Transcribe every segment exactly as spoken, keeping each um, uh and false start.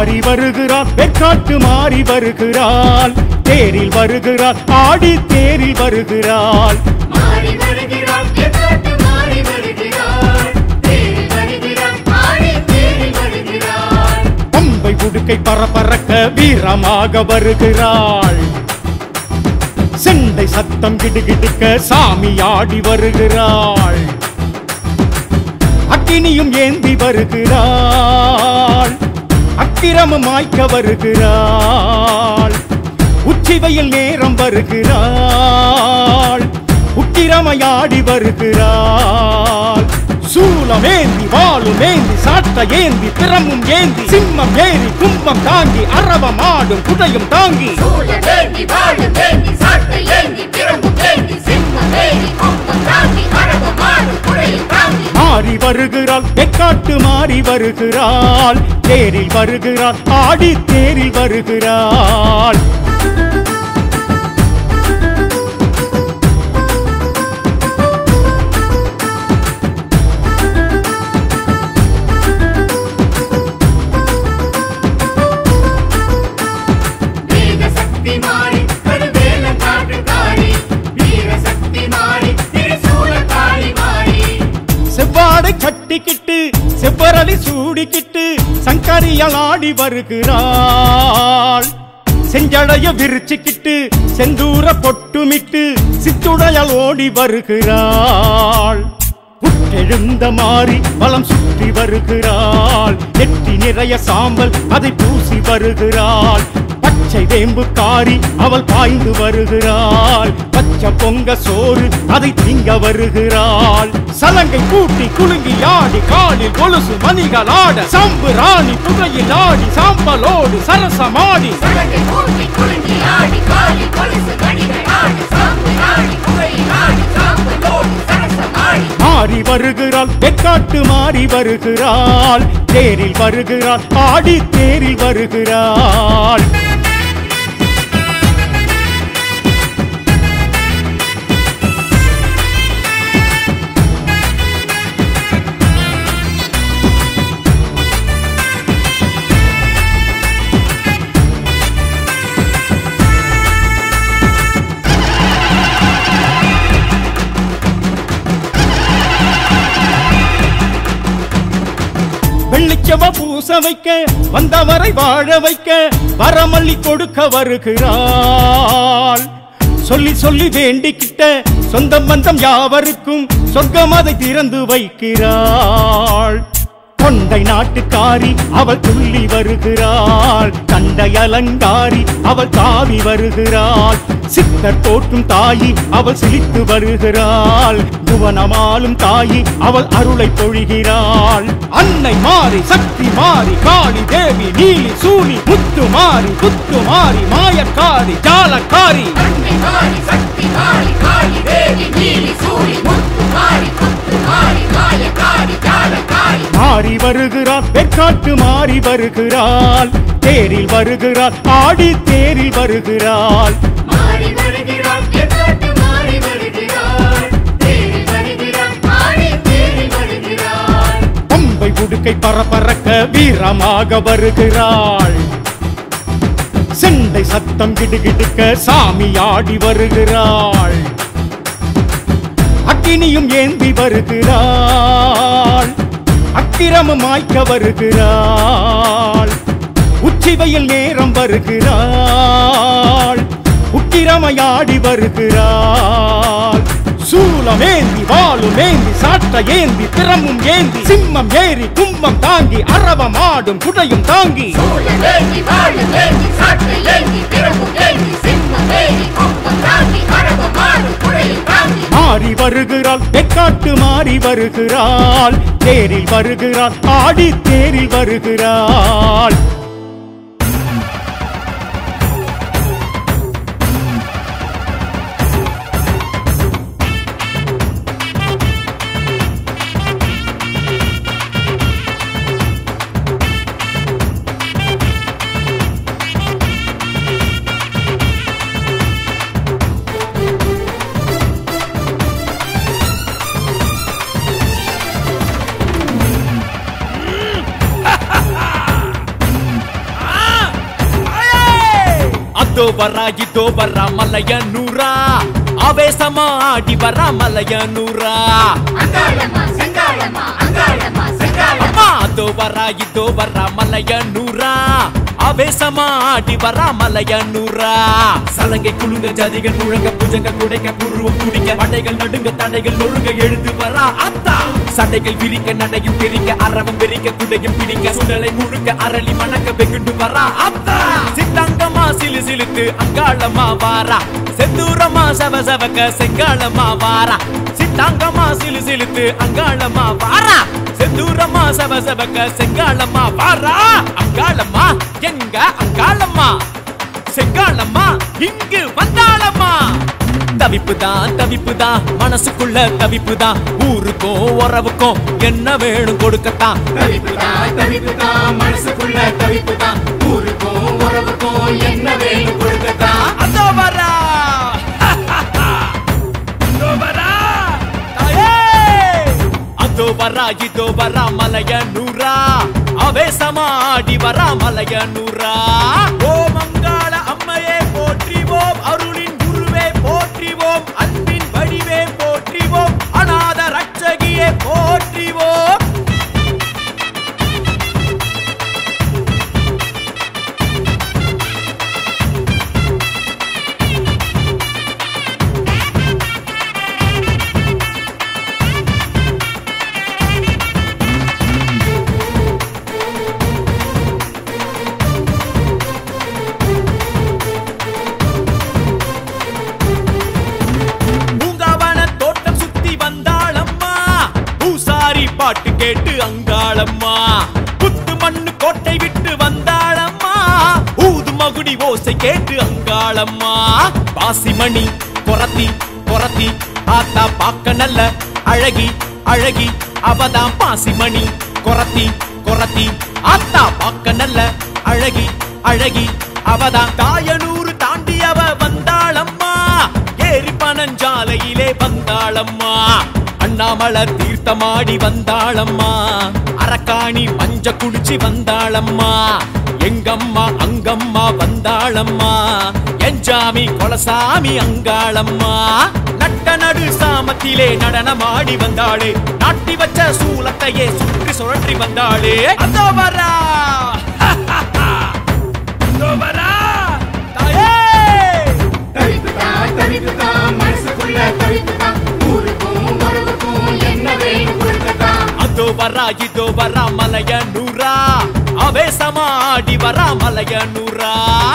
மாறி வருகிறாள் வெக்காட்டு மாறி வருகிறாள் தேரில் வருகிறாள் ஆடி தேரில் வருகிறாள் மாறி வருகிறாள் வெக்காட்டு மாறி வருகிறாள் தேரில் வருகிறாள் ஆடி தேரில் வருகிறாள் பம்பை உடுக்கை பரபரக்க வீரமாக வருகிறாள் செண்டை சத்தம் கிடுகிடுக்க சாமி ஆடி வருகிறாள் அக்கினியும் ஏந்தி வருகிறாள் அக்கிரமம் மாய்க்க வருகிறாள் உச்சிவையில் நேரம் வருகிறாள் உக்கிரமையாடி வருகிறாள் சூலம் ஏந்தி வாளும் ஏந்தி சாட்ட ஏந்தி திறமும் ஏந்தி சிம்மம் ஏறி கும்பம் தாங்கி அரவம் ஆடும் குடையும் தாங்கி சூலம் ஏந்தி வாளும் ஏந்தி சாட்ட ஏந்தி திறமும் ஏந்தி சிம்மம் ஏறி கும்பம் தாங்கி அரவம் ஆடும் குடையும் தாங்கி மாறி வருகிறாள் வெக்காட்டு மாறி வருகிறாள் தேரில் வருகிறாள் ஆடி தேரில் வருகிறாள் செவ்வாடை கட்டிக்கிட்டு செவ்வரளி சூடிக்கிட்டு சங்கரியால் ஆடி வருகிறாள் செஞ்சடைய விரிச்சுக்கிட்டு செந்தூர பொட்டுமிட்டு சித்துடையால் ஓடி வருகிறாள் புற்றெழுந்த மாறி வலம் சுற்றி வருகிறாள் நெற்றி நிறைய சாம்பல் அதை பூசி வருகிறாள் பச்சை வேம்பு காரி அவள் பாய்ந்து வருகிறாள் பச்சை பொங்க சோறு அதை திங்க வருகிறாள் சலங்கை கூட்டி குலுங்கி ஆடி காலில் கொலுசு மணிகள் ஆட சம்பு ராணி புகையில் ஆடி சாம்பலோடு சரசமாடி சலங்கை கூட்டி குலுங்கி ஆடி காலில் கொலுசு மணிகள் ஆட சம்பு ராணி புகையில் ஆடி சாம்பலோடு சரசமாடி மாறி வருகிறாள் வெக்காட்டு மாறி வருகிறாள் தேரில் வருகிறாள் ஆடி தேரில் வருகிறாள் வெள்ளிச்சவ பூச வைக்க வந்தவரை வாழ வைக்க வரமல்லி கொடுக்க வருகிறாள் சொல்லி சொல்லி வேண்டிக்கிட்ட சொந்தம் பந்தம் யாவருக்கும் சொர்க்கம் அதை திறந்து வைக்கிறாள் கொண்டை நாட்டுக்காரி அவள் துள்ளி வருகிறாள் கண்டை அலங்காரி அவள் தாவி வருகிறாள் சித்தர் போற்றும் தாயி அவள் சிரித்து வருகிறாள் புவனமாலும் தாயி அவள் அருளை பொழிகிறாள் அன்னை மாறி சக்தி மாறி காளி தேவி நீலி சூனி முத்து மாறி புத்து மாறி மாயக்காரி ஜாலக்காரி அன்னை மாறி சக்தி மாறி காளி தேவி நீலி சூனி முத்து மாறி புத்து மாறி மாயக்காரி ஜாலக்காரி மாறி வருகிறாள் வெக்காட்டு மாறி வருகிறாள் தேரில் வருகிறாள் ஆடி தேரில் வருகிறாள் மாறி வருகிறாள் வெக்காட்டு மாறி வருகிறாள் தேரில் வருகிறாள் ஆடி தேரில் வருகிறாள் பம்பை உடுக்கை பரபரக்க வீரமாக வருகிறாள் செண்டை சத்தம் கிடுகிடுக்க சாமி ஆடி வருகிறாள் அக்கினியும் ஏந்தி வருகிறாள் அக்கிரமம் மாய்க்க வருகிறாள் உச்சிவையில் நேரம் வருகிறாள் உக்கிரமையாடி வருகிறாள் சூலம் ஏந்தி வாளும் ஏந்தி சாட்ட ஏந்தி திறமும் ஏந்தி சிம்மம் ஏறி கும்பம் தாங்கி அரவம் ஆடும் குடையும் தாங்கி சூலம் ஏந்தி வாளும் ஏந்தி சாட்ட ஏந்தி திறமும் ஏந்தி சிம்மம் ஏறி கும்பம் தாங்கி அரவம் ஆடும் குடையும் தாங்கி மாறி வருகிறாள் வெக்காட்டு மாறி வருகிறாள் தேரில் வருகிறாள் ஆடி தேரில் வருகிறாள் அதோ வரா இதோ வரா மலையனூரா ஆவேசமா ஆடி வரா மலையனூரா அங்காளம்மா செங்காளம்மா அங்காளம்மா செங்காளம்மா அதோ வரா இதோ வரா மலையனூரா ஆவேசமா ஆடி வரா மலையனூரா சலங்கை குழுங்க ஜதிகள் முழங்க புஜங்க குடைக்க புருவம் துடிக்க வடைகள் நடுங்க தடைகள் நொறுங்க எழுந்து வரா அத்தா சண்டைகள் விரிக்க நடையும் பிரிக்க அரவம் பெரிக்க குடையும் பிடிக்க சுடலை முழுக்க அரளி மணக்க வெகுண்டு வரா அத்தா சித்தங்கமா சிலு சிலுக்கு அங்காளம்மா வாரா செந்தூரமா சவ சவக்க செங்காளம்மா வாரா சித்தாங்கமா சிலு சிலுக்கு அங்காளம்மா வாரா செந்தூரமா சவ சவக்க செங்காளம்மா வாரா அங்காளம்மா எங்க அங்காளம்மா செங்காளம்மா இங்கு வந்தாளம்மா தவிப்புதான் தவிப்புதான் மனசுக்குள்ள தவிப்புதான் ஊருக்கும் உறவுக்கும் என்ன வேணும் கொடுக்கத்தான் தவிப்புதான் தவிப்புதான் மனசுக்குள்ள தவிப்புதான் ஊருக்கும் உறவுக்கும் என்ன வேணும் கொடுக்கத்தான் அதோ வரா அதோ வரா அதோ வரா இதோ வரா மலையனூரா ஆவேசமா ஆடி வரா மலையனூரா ஓம் அங்காள அம்மையே போற்றிவோம் அருளின் குருவே போற்றிவோம் அன்பின் வடிவே போற்றிவோம் அநாத ரட்சகியே போற்றிவோம் பாட்டு கேட்டு அங்காளம்மா புத்து மண்ணு கோட்டை விட்டு வந்தாளம்மா ஊது மகுடி ஓசை கேட்டு அங்காளம்மா பாசிமணி கொரத்தி கொரத்தி ஆத்தா பாக்க நல்ல அழகி அழகி அவதான் பாசிமணி கொரத்தி கொரத்தி ஆத்தா பாக்க நல்ல அழகி அழகி அவதான் தாயனூறு தாண்டி அவ வந்தாளம்மா ஏரி பனஞ்சாலையிலே வந்தாளம்மா அண்ணாமலை தீர்த்தமாடி வந்தாளம்மா அரக்காணி மஞ்ச குடிச்சு வந்தாளம்மா எங்கம்மா அங்கம்மா வந்தாளம்மா எஞ்சாமி கொலசாமி அங்காளம்மா நட்ட நடு சாமத்திலே நடனமாடி வந்தாளே நாட்டி வச்ச சூலத்தையே சுற்றி சுழற்றி வந்தாளே அதோ வரா அதோ வரா தாயே தவிப்புதான் தவிப்புதான் மனசுக்குள்ள தவிப்புதான் ஊருக்கும் உறவுக்கும் என்ன வேணும் கொடுக்கத்தான் அதோ வரா இதோ வரா மலையனூரா ஆவேசமா ஆடி வரா மலையனூரா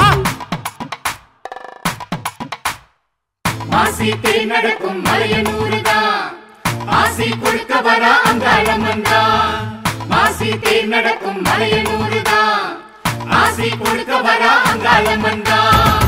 மாசி தேர் நடக்கும் மலையனூருதான் ஆசி கொடுக்க வரா அங்காளம்மன்தான் மாசி தேர் நடக்கும் மலையனூருதான் ஆசி கொடுக்க வரா அங்காளம்மன்தான்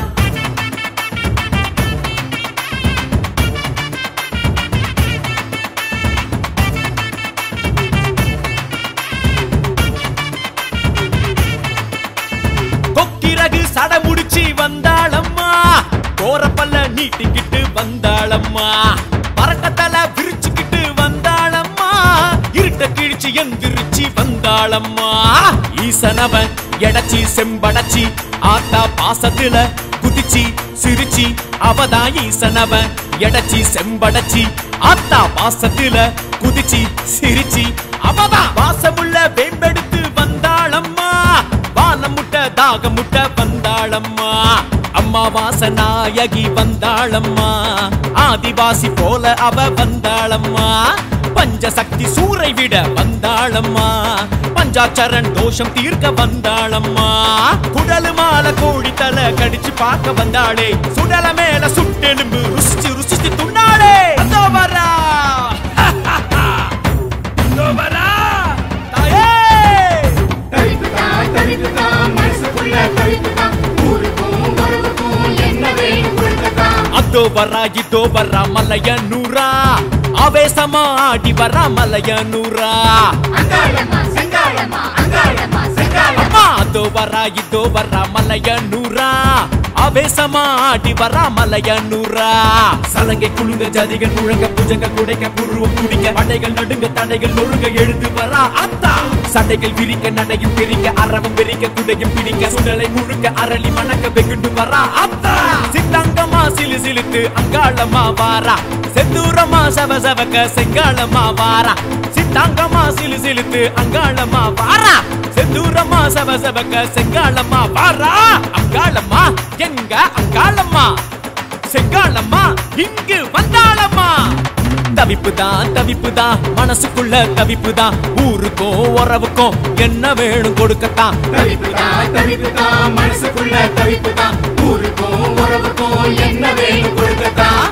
சட முடிச்சு வந்தாளம்மா கோரப்பல்ல நீட்டிக்கிட்டு வந்தாளம்மா பறக்கத்தல விரிச்சுக்கிட்டு வந்தாளம்மா இருட்ட கிழிச்சு எந்திரிச்சு வந்தாளம்மா ஈசனவன் எடச்சி செம்படச்சி ஆத்தா பாசத்துல குதிச்சி சிரிச்சி அவதான் ஈசனவன் எடச்சி செம்படச்சி ஆத்தா பாசத்துல குதிச்சி சிரிச்சி அவதான் வாசமுள்ள வேம்பெடுத்து வந்தாளம்மா வானம் முட்ட தாக முட்ட வந்தாளம்மா அம்மா வாசநாயகி வந்தாளம்மா ஆதிவாசி போல அவ வந்தாளம்மா பஞ்சசக்தி சூரை விட வந்தாளம்மா பஞ்சாச்சரன் தோஷம் தீர்க்க வந்தாளம்மா குடலு மாலை கோழி தலை கடிச்சு பார்க்க வந்தாளே சுடல மேல சுட்டெலும்பு ருசிச்சு ருசிச்சு துண்ணாளே அதோ வரா அதோ வரா தாயே தவிப்புதான் தவிப்புதான் மனசுக்குள்ள தவிப்புதான் ஊருக்கும் உறவுக்கும் என்ன வேணும் கொடுக்கத்தான் அதோ வரா இதோ வரா மலையனூரா ஆவேசமா ஆடி வரா மலையனூரா அங்காளம்மா செங்காளம்மா அங்காளம்மா செங்காளம்மா அதோ வரா இதோ வரா மலையனூரா ஆவேசமா ஆடி வரா மலையனூரா சலங்கை குழுங்க ஜதிகள் முழங்க புஜங்க குடைக்க புருவம் துடிக்க வடைகள் நடுங்க தடைகள் நொறுங்க எழுந்து வரா அத்தா சட்டைகள் விரிக்க நடையும் பிரிக்க அரவம் பிரிக்க குடையும் பிடிக்க சுடலை முழுக்க அரளி மணக்க வெகுண்டு வரா அத்தா சித்தாங்கமா சிலு சிலுத்து அங்காளமா வாரா செந்தூரமா சவ சவக்க செங்காளமா வாரா சித்தாங்கமா சிலு சிலுத்து அங்காளமா வாரா செந்தூரமா சவ சவக்க செங்காளமா வாரா அங்காளமா எங்க அங்காளமா செங்காளம்மா இங்கு வந்தாளம்மா தவிப்புதான் தவிப்புதான் மனசுக்குள்ள தவிப்புதான் ஊருக்கும் உறவுக்கும் என்ன வேணும் கொடுக்கத்தான் தவிப்புதான் தவிப்புதான் மனசுக்குள்ள தவிப்புதான் ஊருக்கும் உறவுக்கும் என்ன வேணும் கொடுக்கத்தான்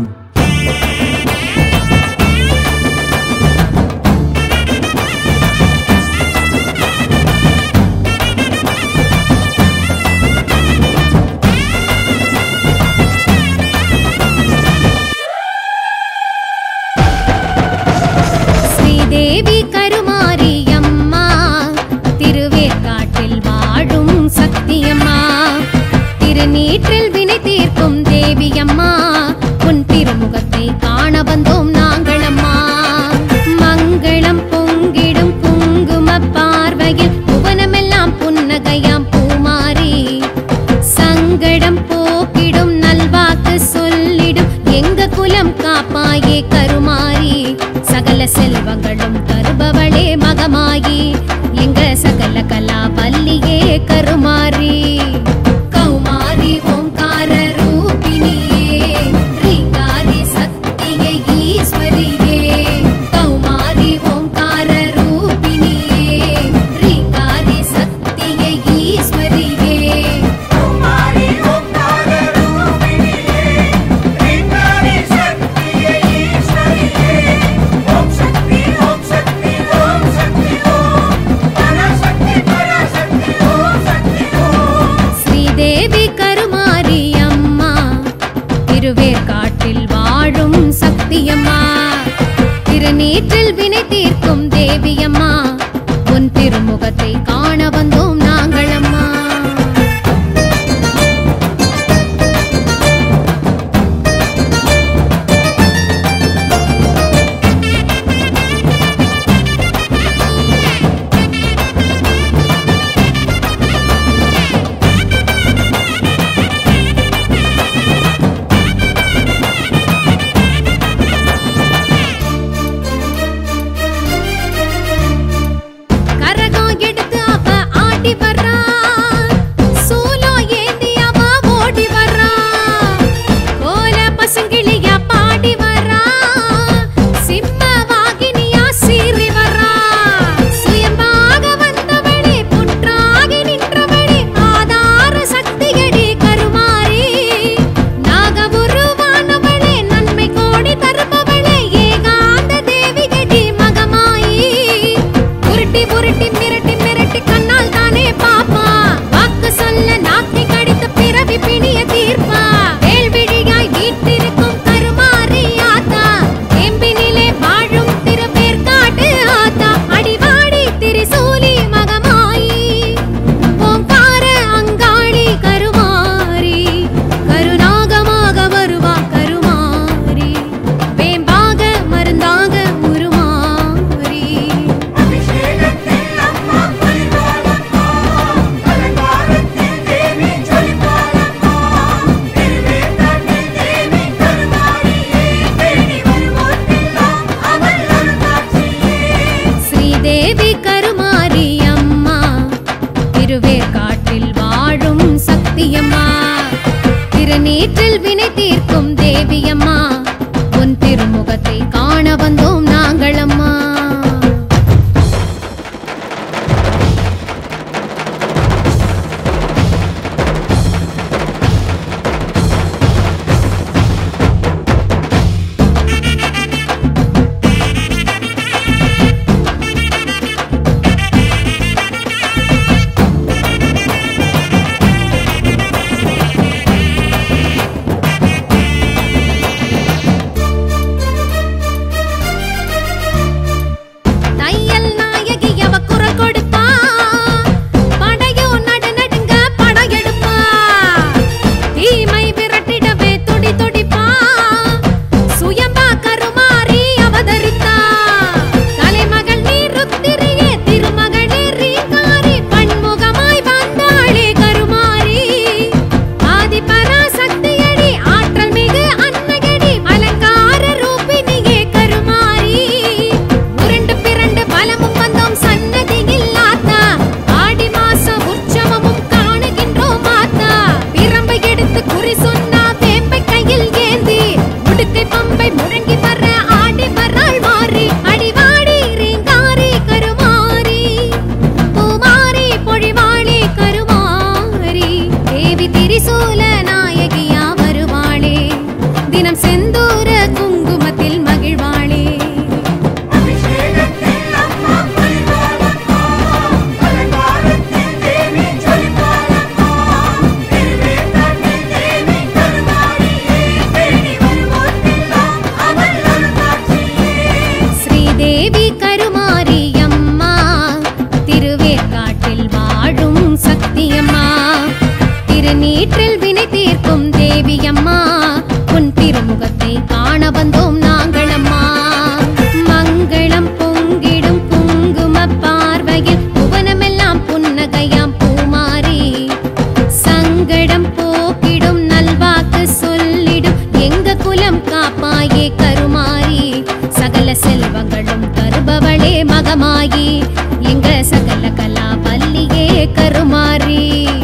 தேவி கருமாரியம்மா திருவேற்காட்டில் வாழும் சக்தியம்மா திருநீற்றில் வினை தீர்க்கும் தேவியம்மா உன் திருமுகத்தை காண வந்தோம் நாங்களம்மா மங்களம் பொங்கிடும் குங்கும பார்வையில் புவனமெல்லாம் புன்னகையாம் பூமாரி சங்கடம் போக்கிடும் நல்வாக்கு சொல்லிடும் எங்க குலம் காப்பாயே கருமாரி சகல செல்வங்களும் தருபவளே மகமாயி எங்க சகல கலா வல்லியே கருமாரி கௌமாரி ஓம்கார ரூபிணியே ரீங்காரி சக்தியே ஈஸ்வரியே கௌமாரி ஓம்கார ரூபிணியே ரீங்காரி சக்தியே ஈஸ்வரியே கௌமாரி ஓம்கார ரூபிணியே ரீங்காரி சக்தியே ஈஸ்வரியே ஓம் சக்தி ஓம் சக்தி ஓம் சக்தி ஓம் பராசக்தி பராசக்தி ஓம் சக்தி திருநீற்றில் வாழும் சக்தியம்மா திருநீற்றில் வினை தீர்க்கும் தேவியம்மா உன் திருமுகத்தை காண வந்தோம் நாங்களம்மா மங்களம் பொங்கிடும் குங்கும பார்வையில் புவனமெல்லாம் புன்னகையாம் பூமாரி சங்கடம் போக்கிடும் நல்வாக்கு சொல்லிடும் எங்க குலம் காப்பாயே கருமாரி சகல செல்வங்களும் தருபவளே மகமாயி எங்க சகல கலா வல்லியே கருமாரி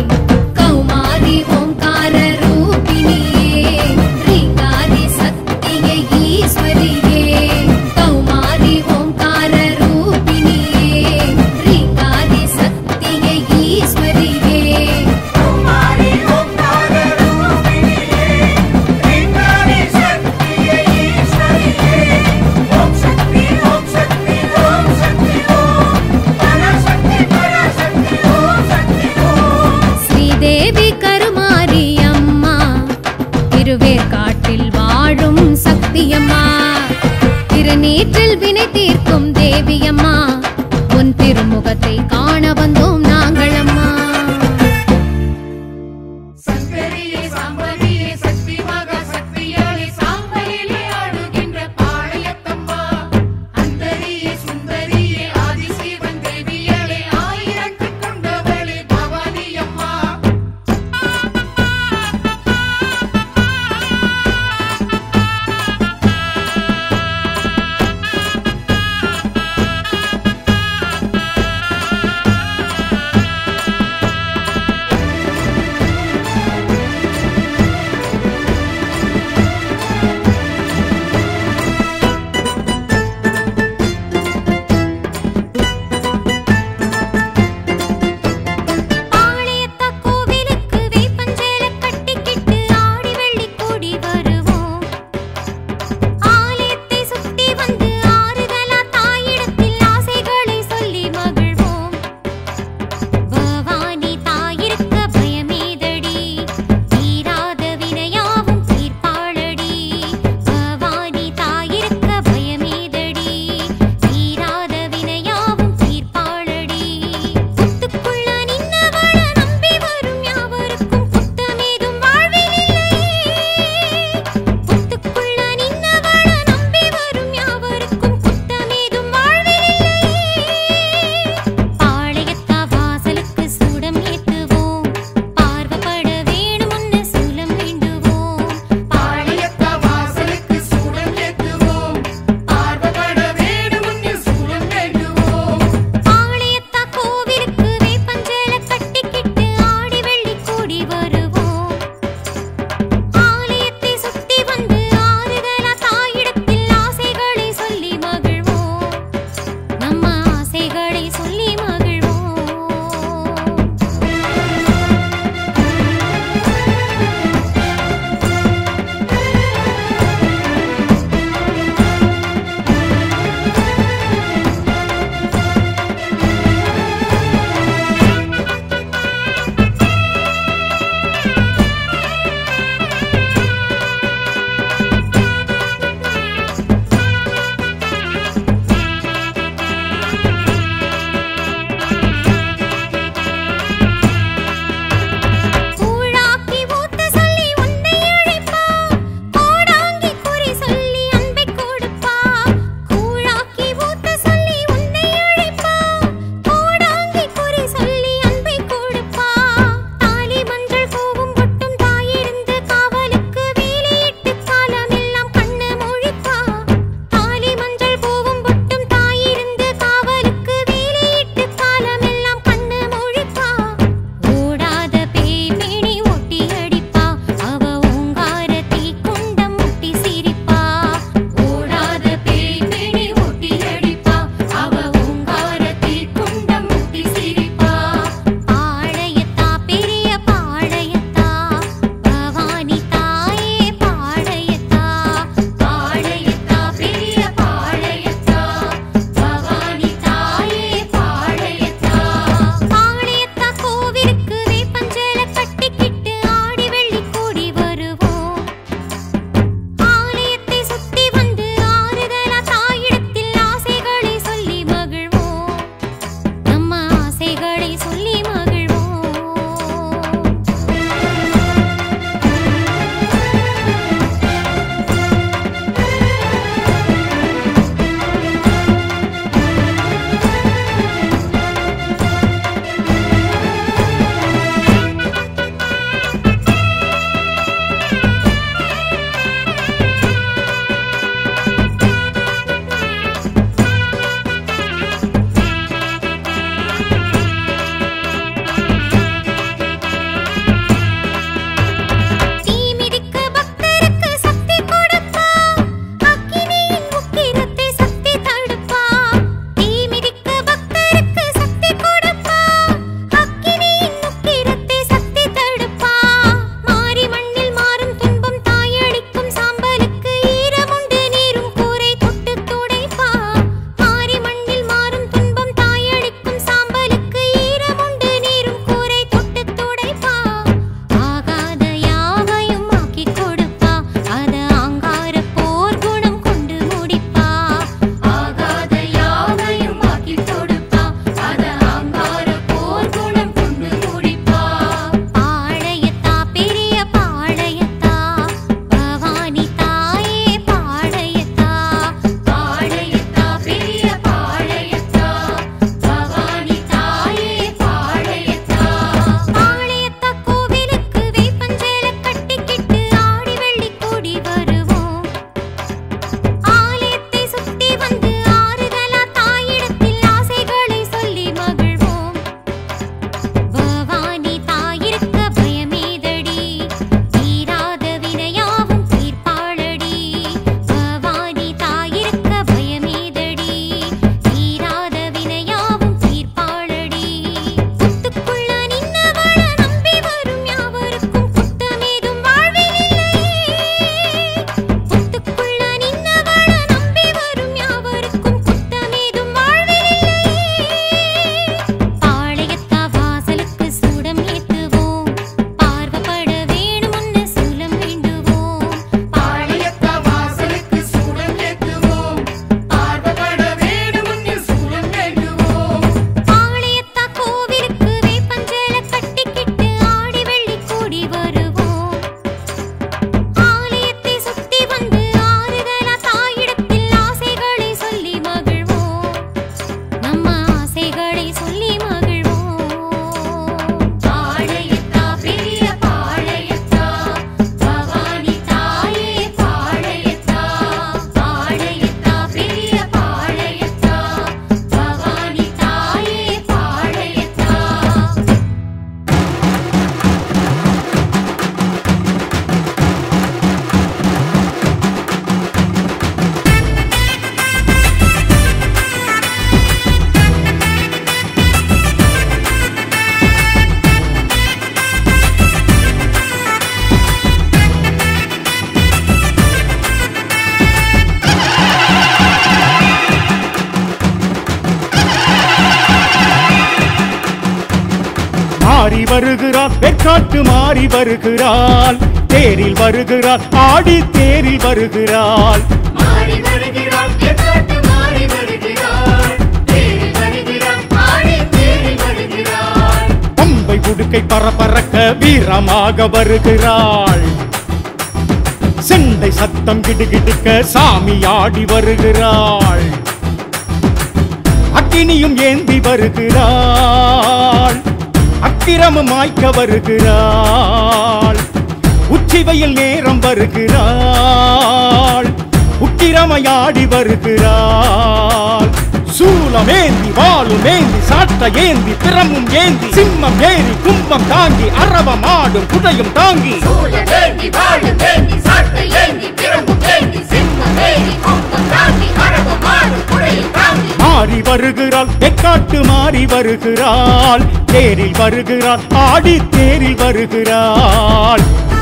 மாறி வருகிறாள் வெக்காட்டு மாறி வருகிறாள் தேரில் வருகிறாள் ஆடி தேரில் வருகிறாள் மாறி வருகிறாள் வெக்காட்டு மாறி வருகிறாள் தேரில் வருகிறாள் ஆடி தேரில் வருகிறாள் பம்பை உடுக்கை பரபரக்க வீரமாக வருகிறாள் செண்டை சத்தம் கிடுகிடுக்க சாமி ஆடி வருகிறாள் அக்கினியும் ஏந்தி வருகிறாள் அக்கிரமம் மாய்க்க வருகிறாள் உச்சி வெயில் நேரம் வருகிறாள் உக்கிரமையாடி வருகிறாள் சூலம் ஏந்தி வாளும் ஏந்தி சாட்ட ஏந்தி பிரமும் ஏந்தி சிம்மம் ஏறி கும்பம் தாங்கி அரவம் ஆடும் குடையும் தாங்கி சூலம் ஏந்தி வாளும் ஏந்தி சாட்ட ஏந்தி பிரமும் ஏந்தி சிம்மம் ஏறி கும்பம் தாங்கி அரவம் ஆடும் குடையும் தாங்கி மாறி வருகிறாள் வெக்காட்டு மாறி வருகிறாள் தேரில் வருகிறாள் ஆடி தேரில் வருகிறாள்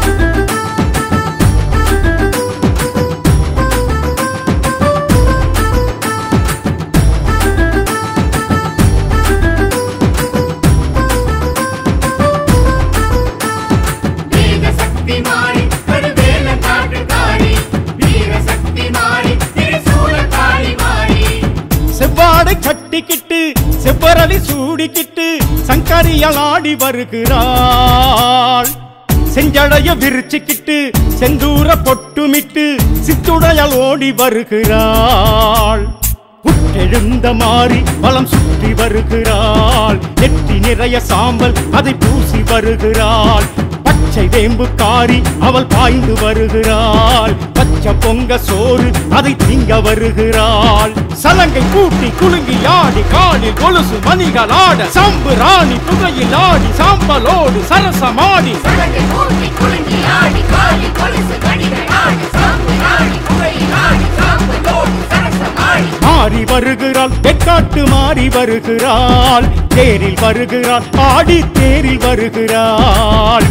வீர சக்தி மாறி கருவேல காட்டுக்காரி வீர சக்தி மாறி திரிசூலக்காரி மாறி செவ்வாடை கட்டிக்கிட்டு செவ்வரளி சூடிக்கிட்டு சங்கரியால் ஆடி வருகிறாள் செஞ்சடைய விரிச்சுக்கிட்டு செந்தூர பொட்டுமிட்டு சித்துடையால் ஓடி வருகிறாள் புற்றெழுந்த மாறி வலம் சுற்றி வருகிறாள் நெற்றி நிறைய சாம்பல் அதை பூசி வருகிறாள் பச்சை வேம்பு காரி அவள் பாய்ந்து வருகிறாள் பச்சை பொங்க சோறு அதை திங்க வருகிறாள் சலங்கை கூட்டி குலுங்கி ஆடி காலில் கொலுசு மணிகள் ஆட சம்பு ராணி புகையில் ஆடி சாம்பலோடு சரசமாடி சலங்கை மூட்டி குலுங்கி ஆடி காலி கொலுசு மணிகள் ஆடி சாம்பு ஆடி புகையில் ஆடி சாம்பலோடு சரசமாடி மாறி வருகிறாள் வெக்காட்டு மாறி வருகிறாள் தேரில் வருகிறாள் ஆடி தேரில் வருகிறாள்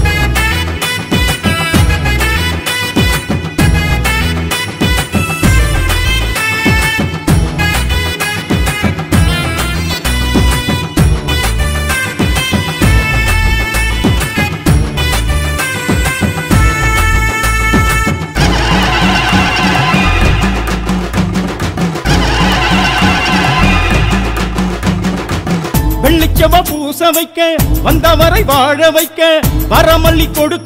வெள்ளிச்சவ பூச வைக்க வந்தவரை வாழ வைக்க வரமல்லி கொடுக்க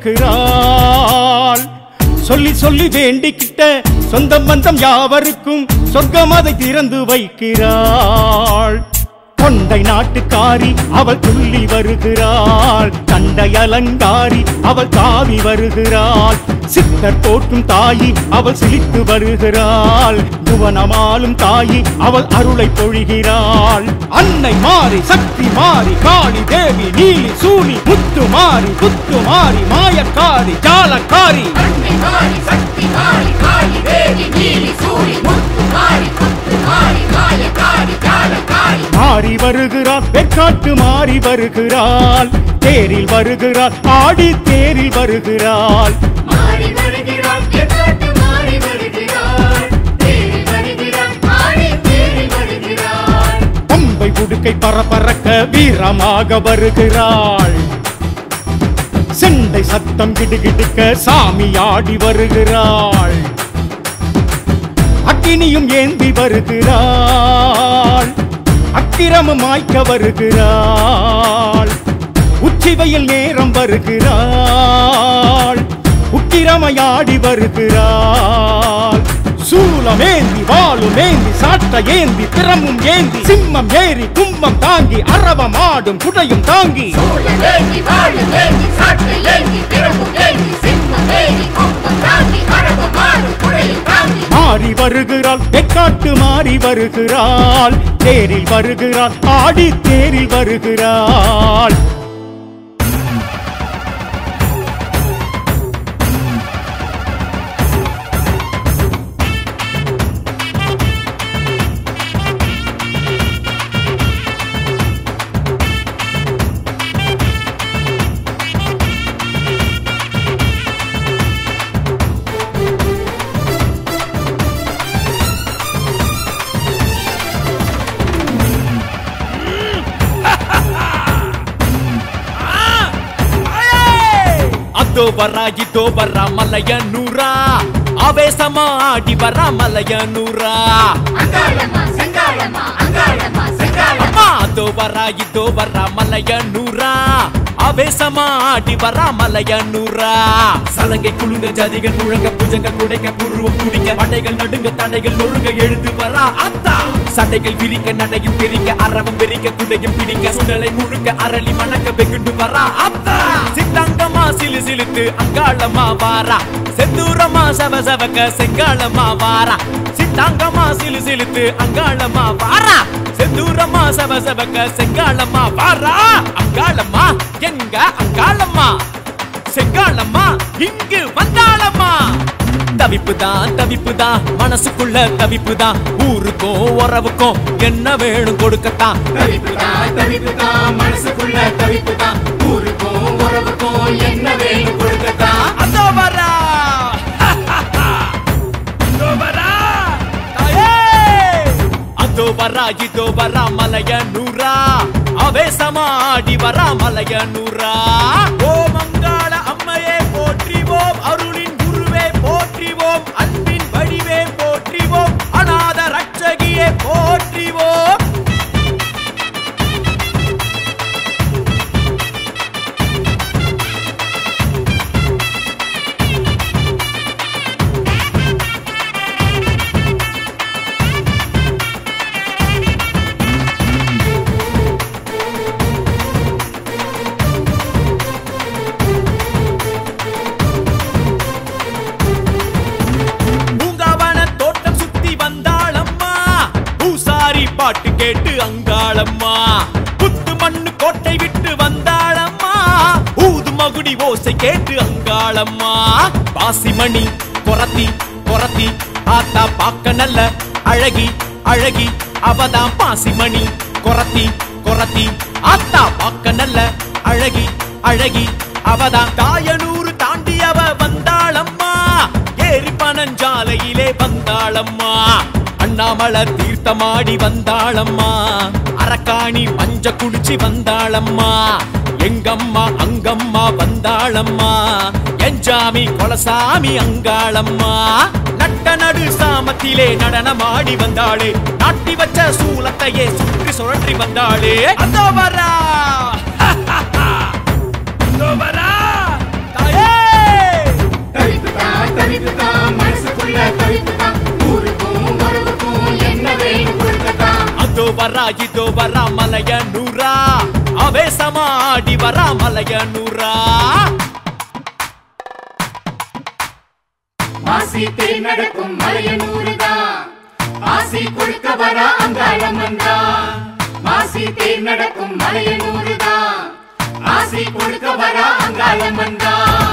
வருகிறாள் சொல்லி சொல்லி வேண்டிக்கிட்ட சொந்தம் பந்தம் யாவருக்கும் சொர்க்கம் அதை திறந்து வைக்கிறாள் கொண்டை நாட்டுக்காரி அவள் துள்ளி வருகிறாள் கண்டை அலங்காரி அவள் தாவி வருகிறாள் சித்தர் போற்றும் தாயி அவள் சிலித்து வருகிறாள் புவனமாலும் தாயி அவள் அருளை பொழிகிறாள் அன்னை மாறி சக்தி மாறி காளி தேவி நீலி சூனி முத்து மாறி புத்து மாறி மாயக்காரி ஜாலக்காரி அன்னை மாறி சக்தி மாறி காளி தேவி நீலி சூரி முத்து மாறி புத்து மாறி மாயக்காரி ஜாலக்காரி மாறி வருகிறாள் வெக்காட்டு மாறி வருகிறாள் தேரில் வருகிறாள் ஆடி தேரில் வருகிறாள் மாறி வருகிறாள் வெக்காட்டு மாறி வருகிறாள் தேரில் வருகிறாள் ஆடி தேரில் வருகிறாள் பம்பை உடுக்கை பரபரக்க வீரமாக வருகிறாள் செண்டை சத்தம் கிடுகிடுக்க சாமி ஆடி வருகிறாள் அக்கினியும் ஏந்தி வருகிறாள் அக்கிரமம் மாய்க்க வருகிறாள் உச்சி வெயில் நேரம் வருகிறாள் உக்கிரமையாடி வருகிறாள் சூலம் ஏந்தி வாளும் ஏந்தி சாட்ட ஏந்தி பிரமும் ஏந்தி சிம்மம் ஏறி கும்பம் தாங்கி அரவம் ஆடும் குடையும் தாங்கி சூலம் ஏந்தி வாளும் ஏந்தி சாட்ட ஏந்தி பிரமும் ஏந்தி சிம்மம் ஏறி கும்பம் தாங்கி அரவம் ஆடும் குடையும் தாங்கி மாறி வருகிறாள் வெக்காட்டு மாறி வருகிறாள் தேரில் வருகிறாள் ஆடி தேரில் வருகிறாள் அதோ வரா இதோ வரா மலையனூரா ஆவேசமா ஆடி வரா மலையனூரா அங்காளம்மா செங்காளம்மா அங்காளம்மா செங்காளம்மா அதோ வரா இதோ வரா மலையனூரா ஆவேசமா ஆடி வரா மலையனூரா சலங்கை குழுங்க ஜதிகள் முழங்க புஜங்க குடைக்க புருவம் குடிக்க படைகள் நடுங்க தடைகள் நொறுங்க எழுந்து வரா அத்தா சட்டைகள் விரிக்க நடையும் பிரிக்க அரவம் பெரிக்க குடையும் பிடிக்க சுடலை முழுக்க அரளி மணக்க வெகுண்டு வரா அத்தா சித்தாங்கமா சிலு சிலுத்து அங்காளம்மா வாரா செந்தூரமா சவ சவக்க செங்காளம்மா வாரா சித்தாங்கமா சிலு சிலுத்து அங்காளம்மா வாரா செந்தூரமா சவ சவக்க செங்காளம்மா வாரா அங்காளம்மா எங்க அங்காளம்மா செங்காளம்மா இங்கு வந்தாளம்மா தவிப்புதான் தவிப்புதான் மனசுக்குள்ள தவிப்புதான் ஊருக்கும் உறவுக்கும் என்ன வேணும் கொடுக்கத்தான் தவிப்புதான் தவிப்புதான் மனசுக்குள்ள தவிப்புதான் ஊருக்கும் உறவுக்கும் என்ன வேணும் கொடுக்கத்தான் அதோ வரா அதோ வரா தாயே அதோ வரா இதோ வரா மலையனூரா ஆவேசமா ஆடி வரா மலையனூரா ஓ மங்காள அம்மையே போற்றிவோம் அருளின் குருவே போற்றிவோம் அன்பின் வடிவே போற்றிவோம் அநாத ரட்சகியே போற்றிவோம் பாட்டு கேட்டு அங்காளம்மா புத்து மண்ணு கோட்டை விட்டு வந்தாளம்மா ஊது மகுடி ஓசை கேட்டு அங்காளம்மா பாசிமணி கொரத்தி கொரத்தி ஆத்தா பாக்க நல்ல அழகி அழகி அவதான் பாசிமணி கொரத்தி கொரத்தி ஆத்தா பாக்க நல்ல அழகி அழகி அவதான் தாயனூறு தாண்டி அவ வந்தாளம்மா ஏரி பனஞ்சாலையிலே வந்தாளம்மா அண்ணாமலை தீர்த்தமாடி வந்தாளம்மா அரக்காணி மஞ்ச குடிச்சு வந்தாளம்மா எங்கம்மா அங்கம்மா வந்தாளம்மா எஞ்சாமி கொலசாமி அங்காளம்மா நட்ட நடு சாமத்திலே நடனமாடி வந்தாளே நாட்டி வச்ச சூலத்தையே சுற்றி சுழற்றி வந்தாளே அதோ வரா அதோ வரா தாயே தவிப்புதான் தவிப்புதான் மனசுக்குள்ள தவிப்புதான் ஊருக்கும் உறவுக்கும் என்ன வேணும் கொடுக்கத்தான் அதோ வரா இதோ வரா மலையனூரா ஆவேசமா ஆடி வரா மலையனூரா மாசி தேர் நடக்கும் மலையனூருதான் ஆசி கொடுக்க வரா அங்காளம்மன்தான் மாசி தேர் நடக்கும் மலையனூருதான் ஆசி கொடுக்க வரா அங்காளம்மன்தான்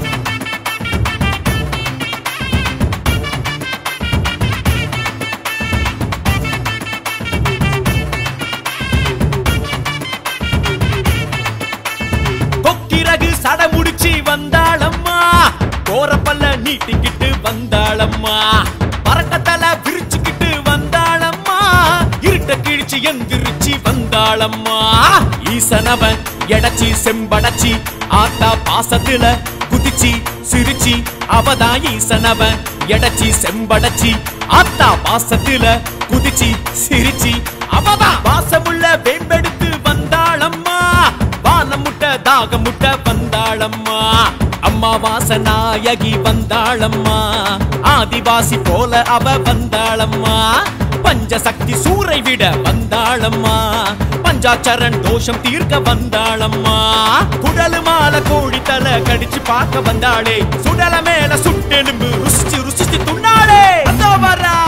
சட முடிச்சு வந்தாளம்மா கோரப்பல்ல நீட்டிக்கிட்டு வந்தாளம்மா பறக்கத்தல விரிச்சுக்கிட்டு வந்தாளம்மா இருட்ட கிழிச்சு எந்திரிச்சு வந்தாளம்மா ஈசனவன் எடச்சி செம்படச்சி ஆத்தா பாசத்துல குதிச்சி சிரிச்சி அவதான் ஈசனவன் எடச்சி செம்படச்சி ஆத்தா பாசத்துல குதிச்சி சிரிச்சி அவதான் பாசமுள்ள வேம்பெடுத்து வந்தாளம்மா வானம் முட்ட தாக முட்ட வந்தாளம்மா அம்மா வாசநாயகி வந்தாளம்மா ஆதிவாசி போல அவ வந்தாளம்மா பஞ்சசக்தி சூரை விட வந்தாளம்மா பஞ்சாச்சரன் தோஷம் தீர்க்க வந்தாளம்மா குடலு மாலை கோழி தலை கடிச்சு பார்க்க வந்தாளே சுடல மேல சுட்டெலும்பு ருசிச்சு ருசிச்சு துண்ணாளே அதோ வரா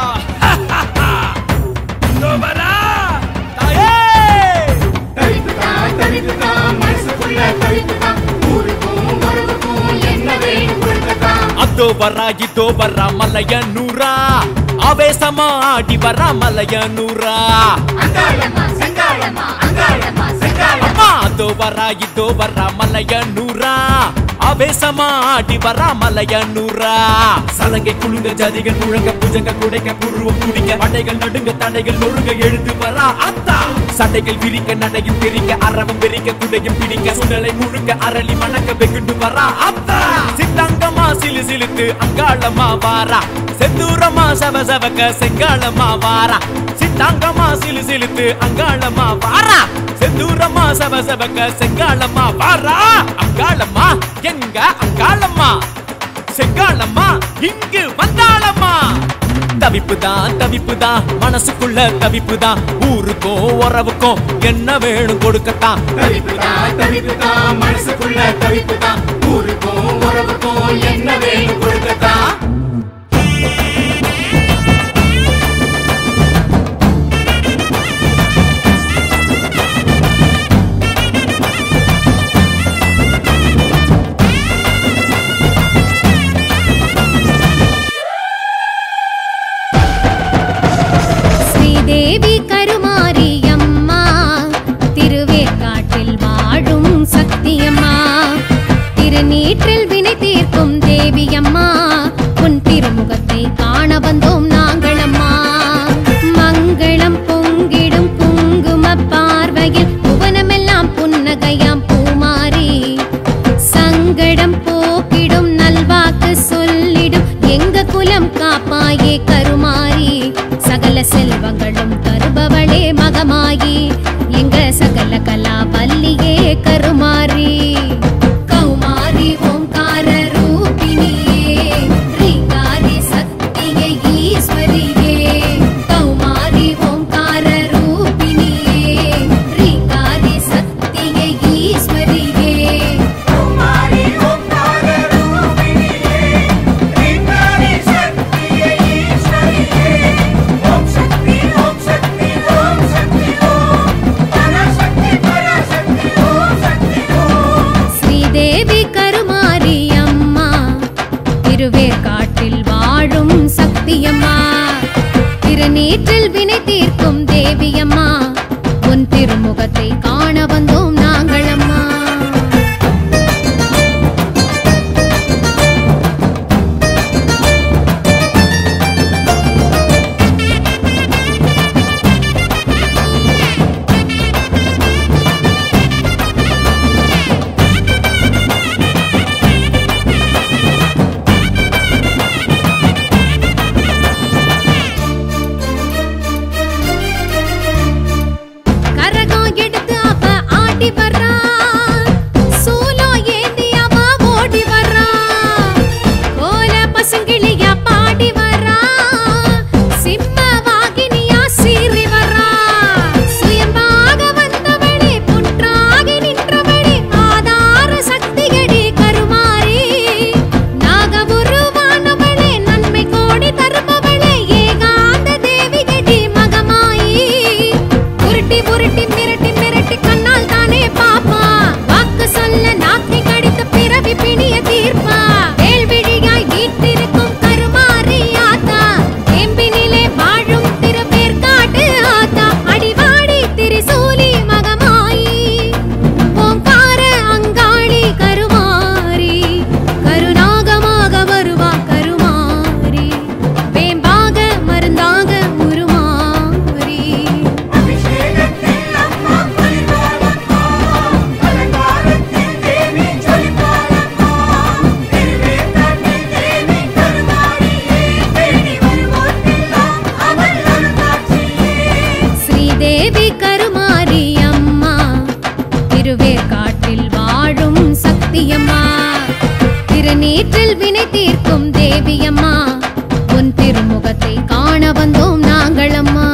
அதோ வரா தாயே தவிப்புதான் தவிப்புதான் மனசுக்குள்ள தவிப்புதான் ஊருக்கும் உறவுக்கும் என்ன வேணும் கொடுக்கத்தான் அதோ வரா இதோ வரா மலையனூரா ஆவேசமா ஆடி வரா மலையனூரா அங்காளம்மா செங்காளம்மா அங்காளம்மா செங்காளம்மா அதோ வரா இதோ வரா மலையனூரா ஆவேசமா ஆடி வரா மலையனூரா சலங்கை குழுங்க ஜதிகள் முழங்க புஜங்க குடைக்க புருவம் குடிக்க படைகள் நடுங்க தடைகள் நொறுங்க எழுந்து வரா அத்தா சண்டைகள் விரிக்க நடையும் பிரிக்க அரவம் பெரிக்க குடையும் பிடிக்க சுடலை முழுக்க அரளி மணக்க வெகுண்டு வரா அத்தா சித்தாங்கமா சிலு சிலுத்து அங்காளமா வாரா செந்தூரமா சவ சவக்க செங்காளமா வாரா சித்தாங்கமா சிலு சிலுத்து அங்காளமா வாரா செந்தூரமா சவ சவக்க செங்காளமா வாரா அங்காளம்மா எங்க அங்காளம்மா செங்காளம்மா இங்கு வந்தாளம்மா தவிப்புதான் தவிப்புதான் மனசுக்குள்ள தவிப்புதான் ஊருக்கும் உறவுக்கும் என்ன வேணும் கொடுக்கத்தான் தவிப்புதான் தவிப்புதான் மனசுக்குள்ள தவிப்புதான் ஊருக்கும் உறவுக்கும் என்ன வேணும் கொடுக்கத்தான் தேவி கருமாரியம்மா திருவேற்காட்டில் வாழும் சக்தியம்மா திருநீற்றில் வினை தீர்க்கும் தேவியம்மா உன் திருமுகத்தை காண வந்தோம் நாங்களம்மா மங்களம் பொங்கிடும் குங்கும பார்வையில் புவனமெல்லாம் புன்னகையாம் பூமாரி சங்கடம் போக்கிடும் நல்வாக்கு சொல்லிடும் எங்க குலம் காப்பாயே கருமாரி சகல செல்வங்களும் தருபவளே மகமாயி எங்க சகல கலா வல்லியே கருமாரி கௌமாரி ஓம்கார ரூபிணியே ரீங்காரி சக்தியே ஈஸ்வரியே கௌமாரி ஓம்கார ரூபிணியே ரீங்காரி சக்தியே ஈஸ்வரியே கௌமாரி ஓம்கார ரூபிணியே ரீங்காரி சக்தியே ஈஸ்வரியே ஓம் சக்தி ஓம் சக்தி ஓம் சக்தி ஓம் பராசக்தி பராசக்தி ஓம் சக்தி ஓம் ஸ்ரீதேவி கருமாரியம்மா திருவேற்காட்டில் வாழும் சக்தியம்மா திருநீற்றில் வினை தீர்க்கும் தேவியம்மா உன் திருமுகத்தை காண வந்தோம் நாங்களம்மா கரகம் எடுத்து அவ ஆடி வர்றா சூலம் ஏந்தி அவ ஓடி வர்றா கோல பசுங்கிளியா பாடி வர்றா சிம்ம வாகினியா சீறி வர்றா சுயம்பாக வந்தவளே புற்றாகி நின்றவளே ஆதார சக்தியடி கருமாரி நாக உருவானவளே நன்மை கோடி தருபவளே ஏகாந்த தேவியடி மகமாயி உருட்டி உருட்டி மிரட்டி மிரட்டி கண்ணால் தானே பாப்பா வாக்கு சொல்ல நாக்கை கடித்து பிறவி பிணிய தீர்ப்பா வேள்விழியாய் வீட்டிருக்கும் கருமாரி ஆத்தா எம்பினிலே வாழும் திருவேற்காட்டு ஆத்தா அடிவாடி திரிசூலி மகமாயி ஓங்கார அங்காளி கருமாரி கருநாகமாக வருவா கருமாரி வேம்பாக மருந்தாக உருமாரி அபிஷேகத்தில் அம்மா பரிபாலம்மா அலங்காரத்தில் தேவி ஜொலிப்பாலம்மா திருவேற்காட்டில் தேவி கருமாரியே தேடி வருவோர்க்கெல்லாம் அவள் அருள்காட்சியே ஸ்ரீதேவி கருமாரியம்மா திருவேற்காட்டில் வாழும் சக்தியம்மா திருநீற்றில் வினை தீர்க்கும் தேவியம்மா உன் திருமுகத்தை காண வந்தோம் நாங்களம்மா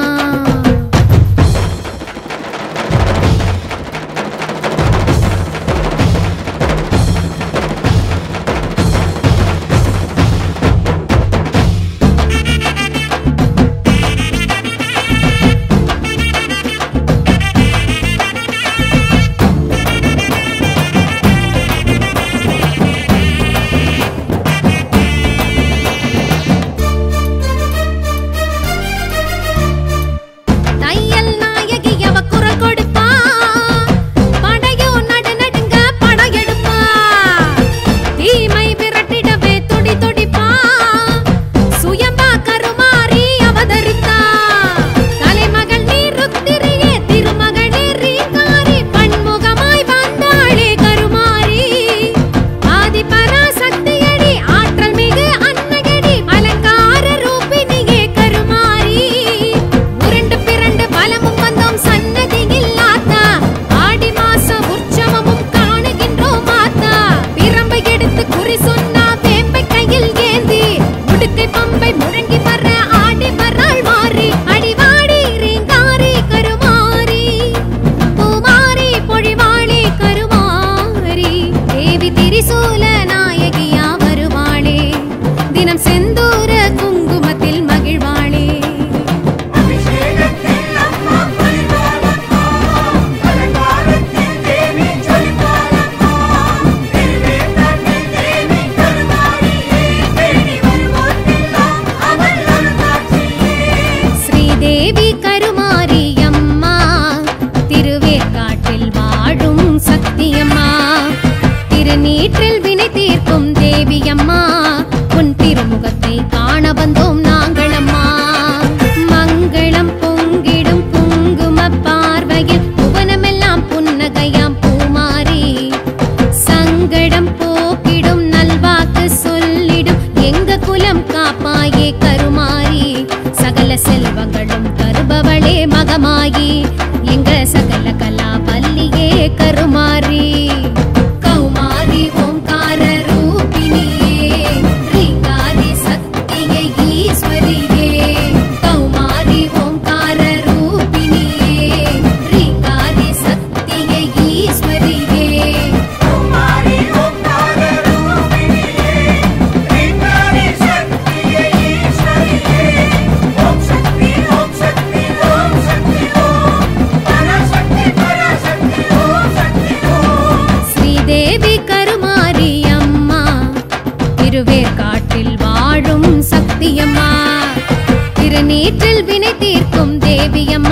திருநீற்றில் வினை தீர்க்கும் தேவியம்மா உன் திருமுகத்தை காண வந்தோம் நாங்கள் அம்மா மங்களம் பொங்கிடும் குங்கும பார்வையில் புவனமெல்லாம் புன்னகையாம் பூமாரி சங்கடம் போக்கிடும் நல்வாக்கு சொல்லிடும் எங்க குலம் காப்பாயே கருமாரி சகல செல்வங்களும் தருபவளே மகமாயி எங்க சகல கலா பல்லியே கருமாரி கௌமாரி ஓம்கார ரூபிணியே ரீங்காரி சக்தியே ஈஸ்வரியே கௌமாரி ஓம்கார ரூபிணியே ரீங்காரி சக்தியே ஈஸ்வரியே கௌமாரி ஓம்கார ரூபிணியே ரீங்காரி சக்தியே ஈஸ்வரியே ஓம் சக்தி ஓம் சக்தி ஓம் சக்தி ஓம் பராசக்தி பராசக்தி ஓம் சக்தி ஓம் ஸ்ரீதேவி கருமாரி அம்மா திருவேற்காட்டில் வாழும் சக்தியம்மா திருநீற்றில் வினை தீர்க்கும் தேவியம்மா